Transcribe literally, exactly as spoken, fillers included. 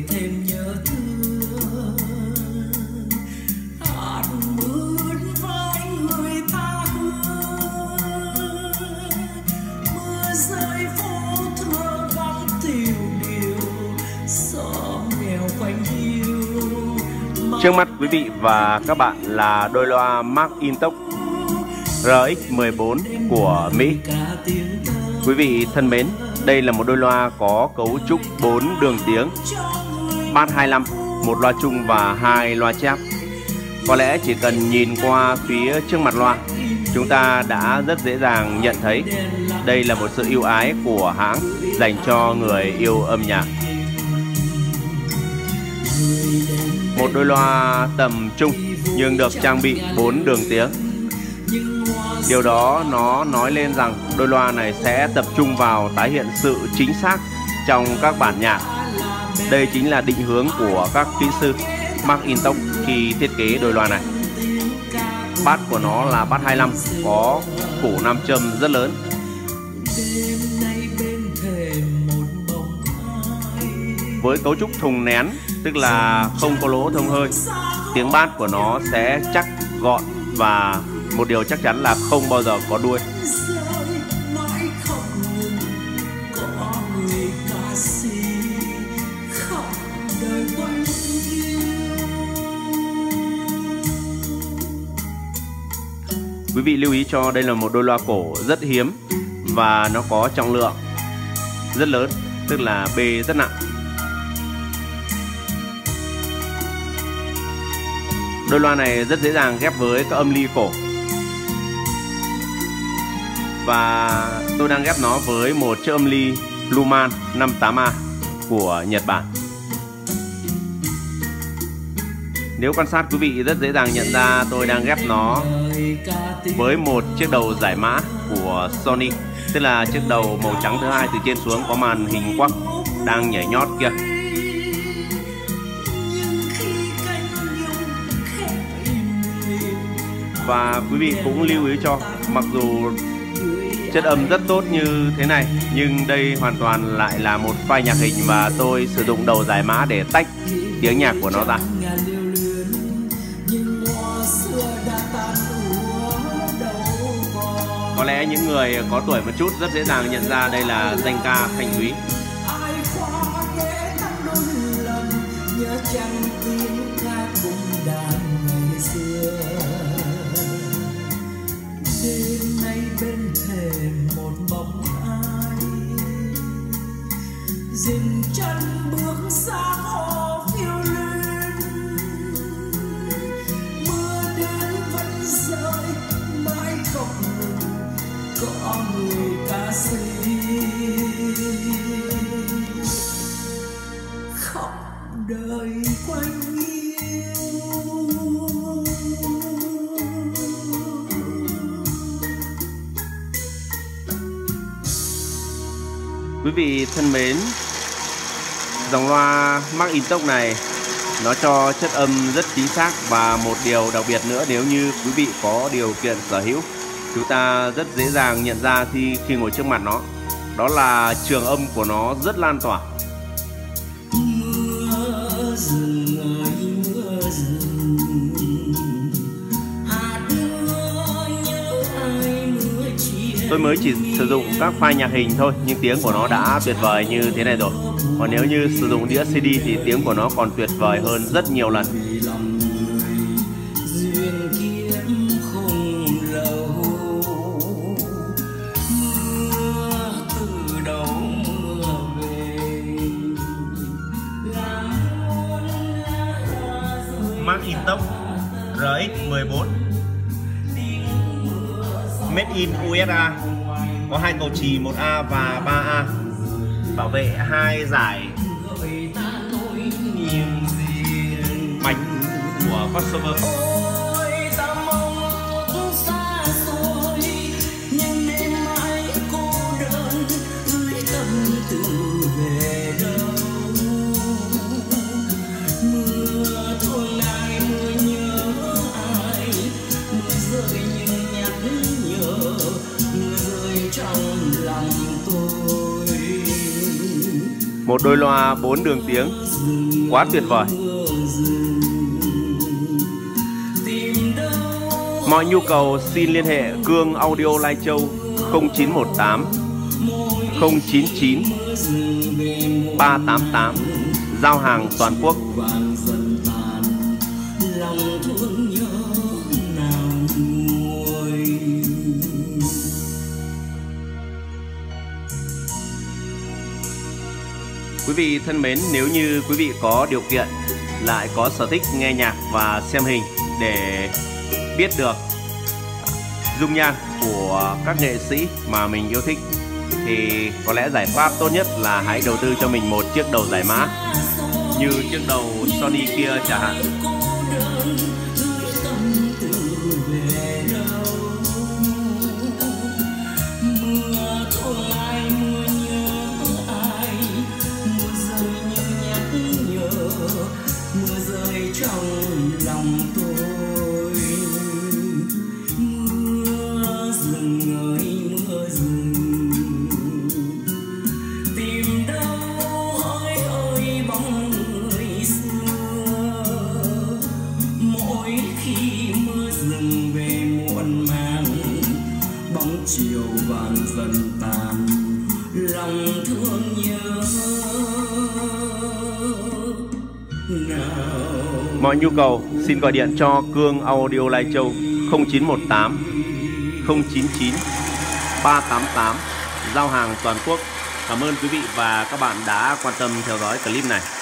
người thêm nhớ thương. Hát mướt vai người tha hương, mưa rơi phố thưa vắng tiêu điều, gió nghèo quanh hiu. Trước mắt quý vị và các bạn là đôi loa McIntosh R X mười bốn của Mỹ. Quý vị thân mến, đây là một đôi loa có cấu trúc bốn đường tiếng, bass hai mươi lăm, một loa chung và hai loa chép. Có lẽ chỉ cần nhìn qua phía trước mặt loa, chúng ta đã rất dễ dàng nhận thấy đây là một sự ưu ái của hãng dành cho người yêu âm nhạc. Một đôi loa tầm trung nhưng được trang bị bốn đường tiếng. Điều đó nó nói lên rằng đôi loa này sẽ tập trung vào tái hiện sự chính xác trong các bản nhạc. Đây chính là định hướng của các kỹ sư McIntosh khi thiết kế đôi loa này. Bass của nó là bass hai mươi lăm, có củ nam châm rất lớn. Với cấu trúc thùng nén, tức là không có lỗ thông hơi, tiếng bass của nó sẽ chắc, gọn và một điều chắc chắn là không bao giờ có đuôi. Quý vị lưu ý cho đây là một đôi loa cổ rất hiếm và nó có trọng lượng rất lớn, tức là B rất nặng. Đôi loa này rất dễ dàng ghép với các âm ly cổ. Và tôi đang ghép nó với một chiếc âm ly Luman năm mươi tám A của Nhật Bản. Nếu quan sát quý vị rất dễ dàng nhận ra tôi đang ghép nó với một chiếc đầu giải mã của Sony, tức là chiếc đầu màu trắng thứ hai từ trên xuống có màn hình quắc đang nhảy nhót kia. Và quý vị cũng lưu ý cho, mặc dù chất âm rất tốt như thế này, nhưng đây hoàn toàn lại là một file nhạc hình và tôi sử dụng đầu giải mã để tách tiếng nhạc của nó ra. Có lẽ những người có tuổi một chút rất dễ dàng nhận ra đây là danh ca Thanh Thúy. Đêm nay bên thềm một bóng ai dừng chân bước sang hồ phiêu lưu, mưa đến vẫn rơi mãi không ngừng, có người ca sĩ khóc đời quanh Quý vị thân mến, dòng loa McIntosh này nó cho chất âm rất chính xác, và một điều đặc biệt nữa nếu như quý vị có điều kiện sở hữu, chúng ta rất dễ dàng nhận ra khi khi ngồi trước mặt nó, đó là trường âm của nó rất lan tỏa. Mưa rừng ơi mưa rừng, hạt mưa nhớ ai mưa chia. Tôi mới chỉ sử dụng các file nhạc hình thôi, nhưng tiếng của nó đã tuyệt vời như thế này rồi. Còn nếu như sử dụng đĩa xê đê thì tiếng của nó còn tuyệt vời hơn rất nhiều lần. McIntosh R X mười bốn Made in u ét a, có hai cầu chì một A và ba A, bảo vệ hai giải bánh của crossover. Một đôi loa bốn đường tiếng quá tuyệt vời. Mọi nhu cầu xin liên hệ Cương Audio Lai Châu không chín một tám không chín chín ba tám tám, giao hàng toàn quốc. Quý vị thân mến, nếu như quý vị có điều kiện lại có sở thích nghe nhạc và xem hình để biết được dung nhan của các nghệ sĩ mà mình yêu thích, thì có lẽ giải pháp tốt nhất là hãy đầu tư cho mình một chiếc đầu giải mã như chiếc đầu Sony kia chẳng hạn. Chiều vàng dần tàn, lòng thương nhớ nào. Mọi nhu cầu xin gọi điện cho Cương Audio Lai Châu không chín một tám không chín chín ba tám tám, giao hàng toàn quốc. Cảm ơn quý vị và các bạn đã quan tâm theo dõi clip này.